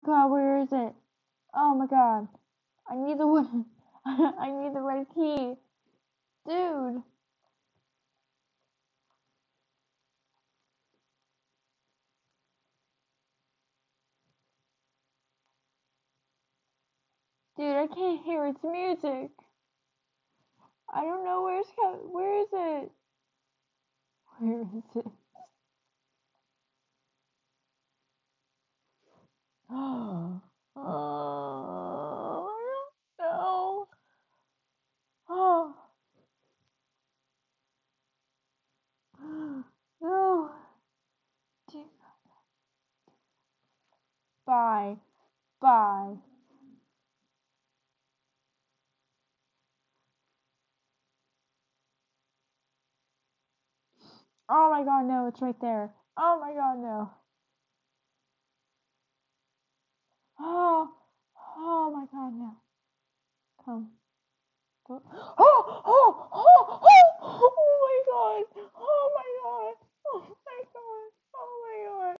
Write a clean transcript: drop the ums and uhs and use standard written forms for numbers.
God, where is it? Oh my god. I need the one. I need the red key. Dude. Dude, I can't hear its music. I don't know where is it? Where is it? Oh, I don't know. Oh, no. Bye. Bye. Oh my god, no, it's right there. Oh my god, no. Oh, oh my god, no. Come. Oh, oh!